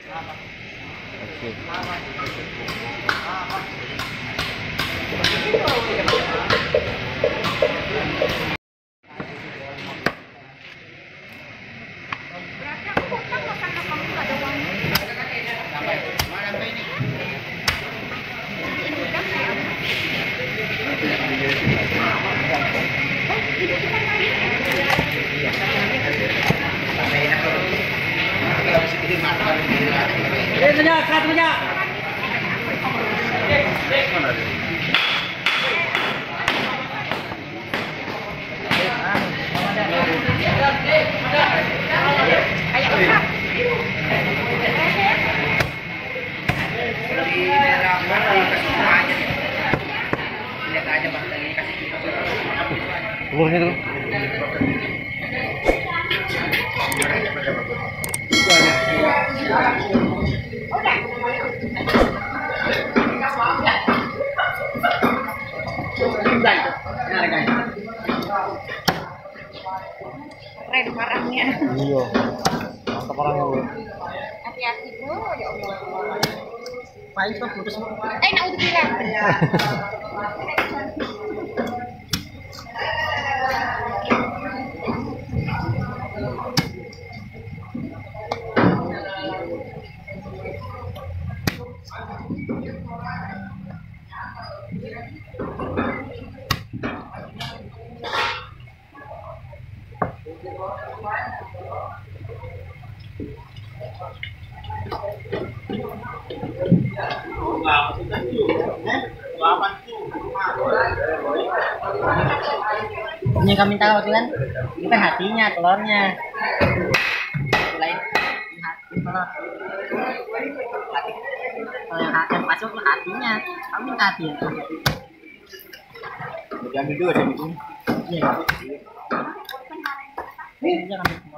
Oke. Berarti aku utang kok karena kamu nggak ada uangnya. Ini udah saya. Itu kita kali. Telurnya tuh. Keren barangnya. Iya. Mantap orangnya lu. Hati-hati bro, ya Allah. Paling tuh putus. Naudzubillah. Ini kami tahu kan, ini kan hatinya, telurnya. Selain hati telur, hati. Kalau yang masuk ke hatinya, kami minta hati ya. Diambil dulu dari itu. Iya. Ini jangan ambil.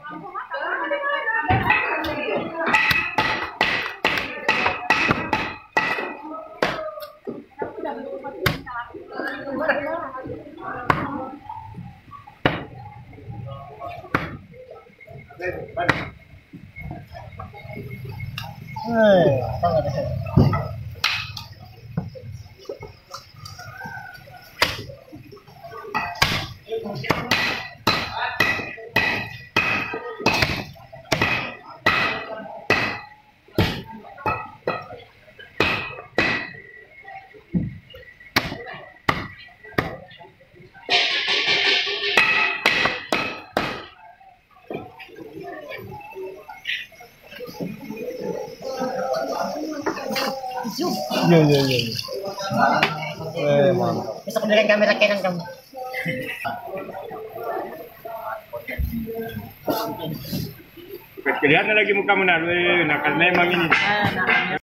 Iya. Mantap. Besok dengan kamera Canon kamu. Kelihatan lagi muka menarik, nah karena emang ini. Nah.